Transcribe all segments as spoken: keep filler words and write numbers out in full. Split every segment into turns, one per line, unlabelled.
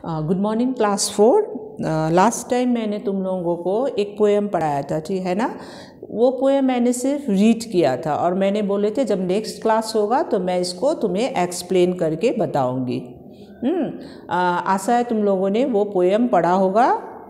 Good morning class four. Last time मैंने तुम लोगों को एक पोएम पढ़ाया था, ठीक है ना। वो पोएम मैंने सिर्फ रीड किया था और मैंने बोले थे जब नेक्स्ट क्लास होगा तो मैं इसको तुम्हें एक्सप्लेन करके बताऊंगी। हम्म आशा है तुम लोगों ने वो पोएम पढ़ा होगा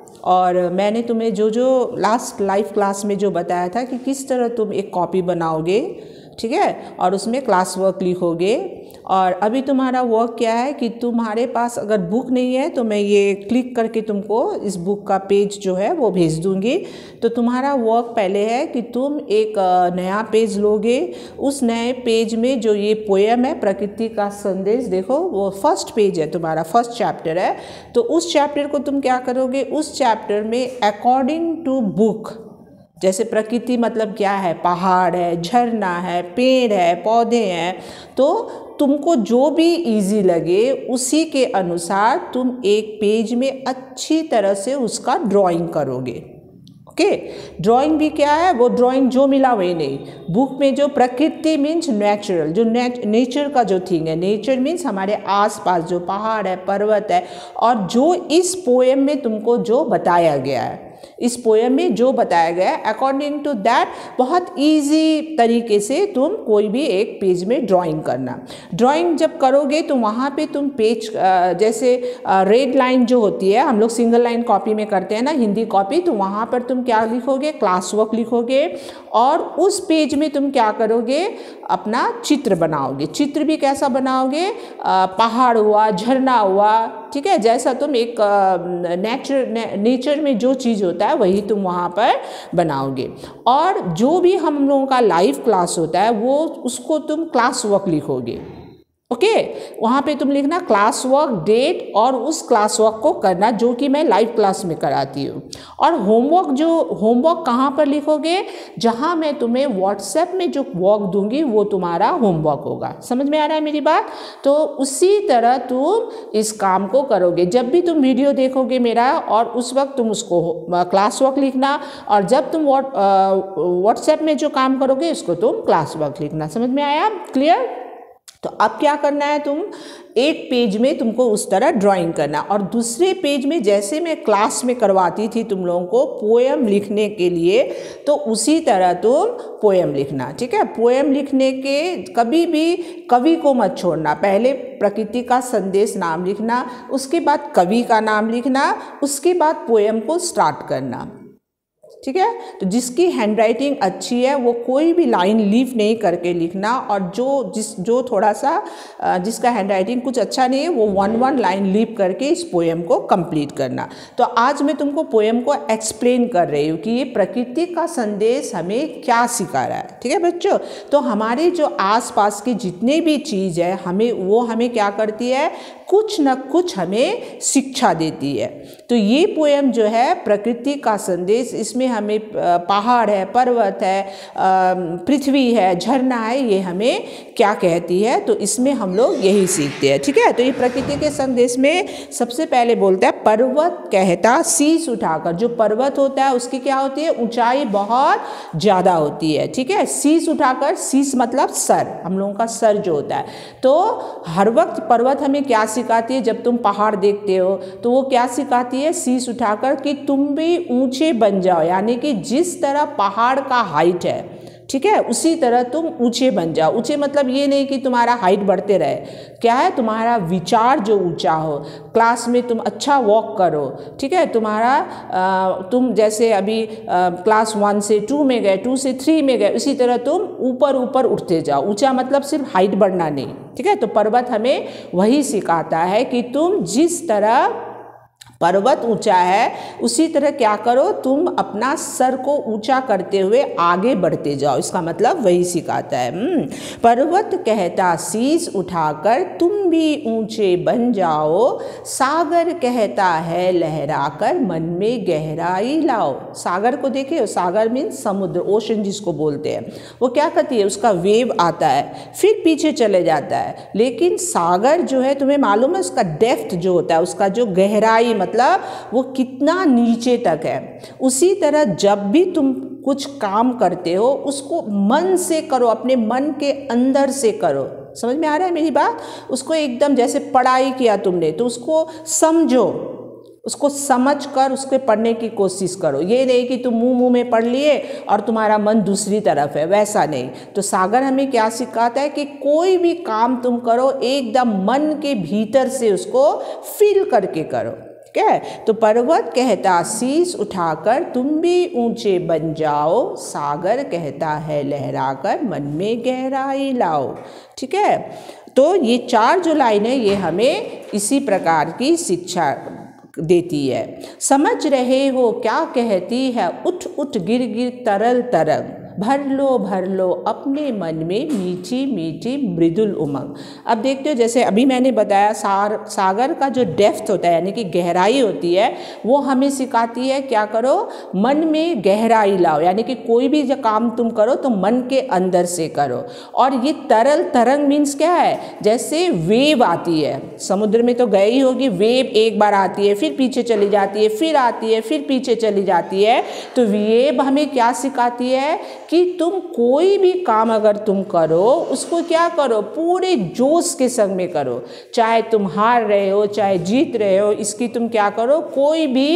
और मैंने तुम्हें जो जो लास्ट लाइव क्लास में जो बताया था कि किस तरह तुम एक कॉपी बनाओगे, ठीक है, और उसमें क्लास वर्क लिखोगे। और अभी तुम्हारा वर्क क्या है कि तुम्हारे पास अगर बुक नहीं है तो मैं ये क्लिक करके तुमको इस बुक का पेज जो है वो भेज दूंगी। तो तुम्हारा वर्क पहले है कि तुम एक नया पेज लोगे। उस नए पेज में जो ये पोएम है प्रकृति का संदेश, देखो वो फर्स्ट पेज है, तुम्हारा फर्स्ट चैप्टर है। तो उस चैप्टर को तुम क्या करोगे, उस चैप्टर में अकॉर्डिंग टू बुक, जैसे प्रकृति मतलब क्या है, पहाड़ है, झरना है, पेड़ है, पौधे हैं, तो तुमको जो भी इजी लगे उसी के अनुसार तुम एक पेज में अच्छी तरह से उसका ड्राइंग करोगे। ओके, ड्राइंग भी क्या है, वो ड्राइंग जो मिला वही नहीं। बुक में जो प्रकृति मीन्स नेचुरल, जो नेचर का जो थिंग है, नेचर मीन्स हमारे आसपास जो पहाड़ है, पर्वत है, और जो इस पोएम में तुमको जो बताया गया है, इस पोएम में जो बताया गया है अकॉर्डिंग टू दैट बहुत इजी तरीके से तुम कोई भी एक पेज में ड्राइंग करना। ड्राइंग जब करोगे तो वहाँ पे तुम पेज जैसे रेड लाइन जो होती है, हम लोग सिंगल लाइन कॉपी में करते हैं ना, हिंदी कॉपी, तो वहाँ पर तुम क्या लिखोगे, क्लास वर्क लिखोगे। और उस पेज में तुम क्या करोगे, अपना चित्र बनाओगे। चित्र भी कैसा बनाओगे, पहाड़ हुआ, झरना हुआ, ठीक है, जैसा तुम एक नेचर ने, नेचर में जो चीज़ होता है वही तुम वहाँ पर बनाओगे। और जो भी हम लोगों का लाइव क्लास होता है वो उसको तुम क्लास वर्क लिखोगे। Okay okay? वहाँ पे तुम लिखना क्लास वर्क डेट और उस क्लास वर्क को करना जो कि मैं लाइव क्लास में कराती हूँ। और होमवर्क, जो होमवर्क कहाँ पर लिखोगे, जहाँ मैं तुम्हें व्हाट्सएप में जो वर्क दूंगी वो तुम्हारा होमवर्क होगा। समझ में आ रहा है मेरी बात? तो उसी तरह तुम इस काम को करोगे। जब भी तुम वीडियो देखोगे मेरा और उस वक्त तुम उसको क्लास वर्क लिखना, और जब तुम व्हाट्सएप में जो काम करोगे उसको तुम क्लास वर्क लिखना। समझ में आया? क्लियर? तो अब क्या करना है, तुम एक पेज में तुमको उस तरह ड्राइंग करना, और दूसरे पेज में जैसे मैं क्लास में करवाती थी तुम लोगों को पोएम लिखने के लिए, तो उसी तरह तुम पोएम लिखना। ठीक है, पोएम लिखने के कभी भी कवि को मत छोड़ना। पहले प्रकृति का संदेश नाम लिखना, उसके बाद कवि का नाम लिखना, उसके बाद पोएम को स्टार्ट करना। ठीक है, तो जिसकी हैंडराइटिंग अच्छी है वो कोई भी लाइन लीव नहीं करके लिखना, और जो जिस जो थोड़ा सा जिसका हैंडराइटिंग कुछ अच्छा नहीं है वो वन वन लाइन लीव करके इस पोएम को कंप्लीट करना। तो आज मैं तुमको पोएम को एक्सप्लेन कर रही हूँ कि ये प्रकृति का संदेश हमें क्या सिखा रहा है। ठीक है बच्चों, तो हमारे जो आसपास की जितने भी चीज़ है हमें वो हमें क्या करती है, कुछ न कुछ हमें शिक्षा देती है। तो ये पोएम जो है प्रकृति का संदेश, इसमें हमें पहाड़ है, पर्वत है, पृथ्वी है, झरना है, ये हमें क्या कहती है, तो इसमें हम लोग यही सीखते हैं। ठीक है, तो ये प्रकृति के संदेश में सबसे पहले बोलता है, पर्वत कहता शीश उठाकर। जो पर्वत होता है उसकी क्या होती है, ऊंचाई बहुत ज़्यादा होती है। ठीक है, शीश उठाकर, शीश मतलब सर, हम लोगों का सर जो होता है। तो हर वक्त पर्वत हमें क्या सिखाती है, जब तुम पहाड़ देखते हो तो वो क्या सिखाती है, शीश उठाकर, कि तुम भी ऊंचे बन जाओ, यानी कि जिस तरह पहाड़ का हाइट है, ठीक है, उसी तरह तुम ऊंचे बन जाओ। ऊंचे मतलब ये नहीं कि तुम्हारा हाइट बढ़ते रहे, क्या है, तुम्हारा विचार जो ऊंचा हो, क्लास में तुम अच्छा वॉक करो। ठीक है, तुम्हारा आ, तुम जैसे अभी आ, क्लास वन से टू में गए, टू से थ्री में गए, उसी तरह तुम ऊपर ऊपर उठते जाओ। ऊंचा मतलब सिर्फ हाइट बढ़ना नहीं। ठीक है, तो पर्वत हमें वही सिखाता है कि तुम जिस तरह पर्वत ऊंचा है उसी तरह क्या करो, तुम अपना सर को ऊंचा करते हुए आगे बढ़ते जाओ। इसका मतलब वही सिखाता है। पर्वत कहता शीश उठाकर तुम भी ऊंचे बन जाओ, सागर कहता है लहराकर मन में गहराई लाओ। सागर को देखिए, सागर मीन्स समुद्र, ओशन जिसको बोलते हैं। वो क्या करती है, उसका वेव आता है फिर पीछे चले जाता है, लेकिन सागर जो है तुम्हें मालूम है उसका डेप्थ जो होता है, उसका जो गहराई मतलब वो कितना नीचे तक है। उसी तरह जब भी तुम कुछ काम करते हो उसको मन से करो, अपने मन के अंदर से करो। समझ में आ रहा है मेरी बात? उसको एकदम जैसे पढ़ाई किया तुमने तो उसको समझो, उसको समझ कर उसके पढ़ने की कोशिश करो। ये नहीं कि तुम मुंह मुंह में पढ़ लिए और तुम्हारा मन दूसरी तरफ है, वैसा नहीं। तो सागर हमें क्या सिखाता है कि कोई भी काम तुम करो एकदम मन के भीतर से उसको फील करके करो। ठीक है? तो पर्वत कहता शीश उठाकर तुम भी ऊंचे बन जाओ, सागर कहता है लहराकर मन में गहराई लाओ। ठीक है? तो ये चार जो लाइनें ये हमें इसी प्रकार की शिक्षा देती है। समझ रहे हो क्या कहती है, उठ उठ गिर गिर तरल तरंग, भर लो भर लो अपने मन में मीठी मीठी मृदुल उमंग। अब देखते हो जैसे अभी मैंने बताया सार सागर का जो डेप्थ होता है यानी कि गहराई होती है वो हमें सिखाती है क्या करो, मन में गहराई लाओ, यानी कि कोई भी जो काम तुम करो तो मन के अंदर से करो। और ये तरल तरंग मीन्स क्या है, जैसे वेव आती है, समुद्र में तो गई होगी, वेव एक बार आती है फिर पीछे चली जाती है, फिर आती है फिर पीछे चली जाती है। तो वेव हमें क्या सिखाती है कि तुम कोई भी काम अगर तुम करो उसको क्या करो, पूरे जोश के संग में करो, चाहे तुम हार रहे हो चाहे जीत रहे हो, इसकी तुम क्या करो, कोई भी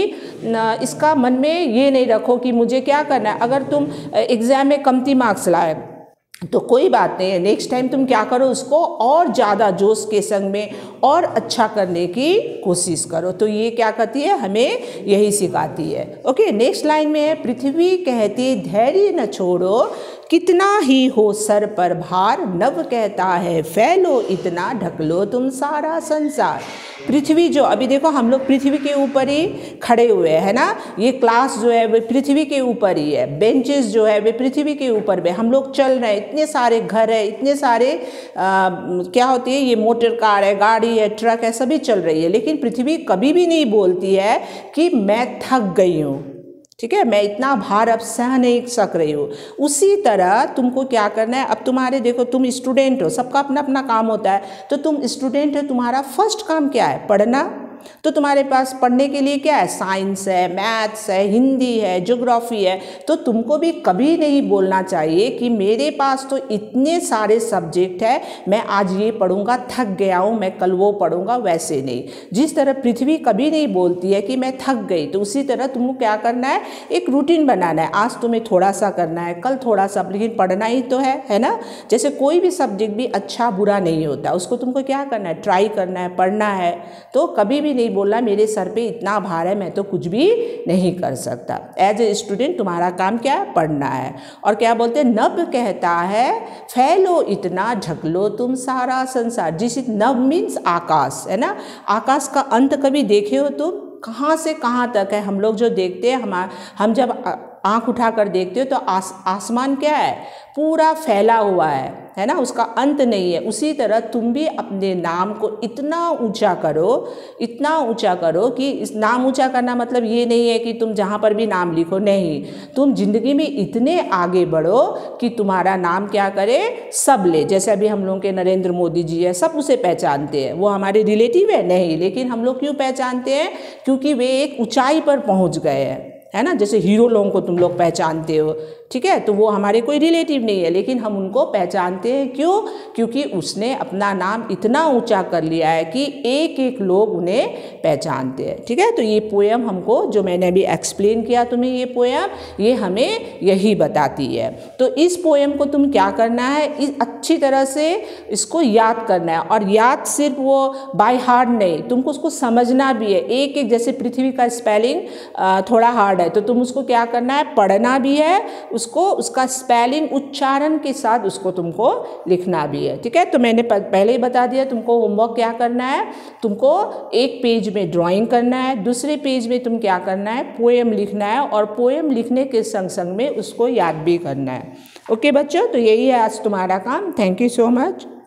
इसका मन में ये नहीं रखो कि मुझे क्या करना है। अगर तुम एग्जाम में कमती मार्क्स लाए तो कोई बात नहीं है, नेक्स्ट टाइम तुम क्या करो, उसको और ज़्यादा जोश के संग में और अच्छा करने की कोशिश करो। तो ये क्या कहती है, हमें यही सिखाती है। ओके, नेक्स्ट लाइन में है, पृथ्वी कहती धैर्य न छोड़ो कितना ही हो सर पर भार, नभ कहता है फैलो इतना ढक लो तुम सारा संसार। पृथ्वी जो अभी देखो हम लोग पृथ्वी के ऊपर ही खड़े हुए हैं ना, ये क्लास जो है वो पृथ्वी के ऊपर ही है, बेंचेस जो है वे पृथ्वी के ऊपर में हम लोग चल रहे हैं, इतने सारे घर है, इतने सारे आ, क्या होती है, ये मोटर कार है, गाड़ी है, ट्रक है, सभी चल रही है, लेकिन पृथ्वी कभी भी नहीं बोलती है कि मैं थक गई हूँ। ठीक है, मैं इतना भार अब सह नहीं सक रही हूँ। उसी तरह तुमको क्या करना है, अब तुम्हारे देखो तुम स्टूडेंट हो, सबका अपना अपना काम होता है, तो तुम स्टूडेंट हो, तुम्हारा फर्स्ट काम क्या है, पढ़ना। तो तुम्हारे पास पढ़ने के लिए क्या है, साइंस है, मैथ्स है, हिंदी है, ज्योग्राफी है। तो तुमको भी कभी नहीं बोलना चाहिए कि मेरे पास तो इतने सारे सब्जेक्ट है, मैं आज ये पढ़ूंगा, थक गया हूँ, मैं कल वो पढ़ूंगा, वैसे नहीं। जिस तरह पृथ्वी कभी नहीं बोलती है कि मैं थक गई, तो उसी तरह तुमको क्या करना है, एक रूटीन बनाना है। आज तुम्हें थोड़ा सा करना है, कल थोड़ा सा, लेकिन पढ़ना ही तो है, है ना। जैसे कोई भी सब्जेक्ट भी अच्छा बुरा नहीं होता, उसको तुमको क्या करना है, ट्राई करना है, पढ़ना है। तो कभी भी नहीं बोलना मेरे सर पे इतना भार है, मैं तो कुछ भी नहीं कर सकता। एज ए स्टूडेंट तुम्हारा काम क्या है, पढ़ना है। और क्या बोलते हैं, नभ कहता है फैलो इतना ढक लो तुम सारा संसार। जिस नभ मीन्स आकाश, है ना। आकाश का अंत कभी देखे हो तुम, कहाँ से कहाँ तक है। हम लोग जो देखते हैं, हम हम जब आँख उठाकर देखते हो तो आस, आसमान क्या है, पूरा फैला हुआ है, है ना, उसका अंत नहीं है। उसी तरह तुम भी अपने नाम को इतना ऊंचा करो, इतना ऊंचा करो कि इस नाम ऊंचा करना मतलब ये नहीं है कि तुम जहाँ पर भी नाम लिखो, नहीं, तुम जिंदगी में इतने आगे बढ़ो कि तुम्हारा नाम क्या करे, सब ले। जैसे अभी हम लोगों के नरेंद्र मोदी जी है, सब उसे पहचानते हैं, वो हमारे रिलेटिव है नहीं, लेकिन हम लोग क्यों पहचानते हैं, क्योंकि वे एक ऊंचाई पर पहुँच गए हैं, है ना। जैसे हीरो लोगों को तुम लोग पहचानते हो, ठीक है, तो वो हमारे कोई रिलेटिव नहीं है, लेकिन हम उनको पहचानते हैं, क्यों, क्योंकि उसने अपना नाम इतना ऊंचा कर लिया है कि एक एक लोग उन्हें पहचानते हैं। ठीक है, तो ये पोएम हमको, जो मैंने अभी एक्सप्लेन किया तुम्हें, ये पोएम ये हमें यही बताती है। तो इस पोएम को तुम क्या करना है, इस अच्छी तरह से इसको याद करना है। और याद सिर्फ वो बाय हार्ट नहीं, तुमको उसको समझना भी है। एक एक, जैसे पृथ्वी का स्पेलिंग थोड़ा हार्ड है, तो तुम उसको क्या करना है, पढ़ना भी है, उसको उसका स्पेलिंग उच्चारण के साथ उसको तुमको लिखना भी है। ठीक है, तो मैंने पहले ही बता दिया तुमको होमवर्क क्या करना है। तुमको एक पेज में ड्राइंग करना है, दूसरे पेज में तुम क्या करना है, पोएम लिखना है, और पोएम लिखने के संग संग में उसको याद भी करना है। ओके बच्चों, तो यही है आज तुम्हारा काम। Thank you so much.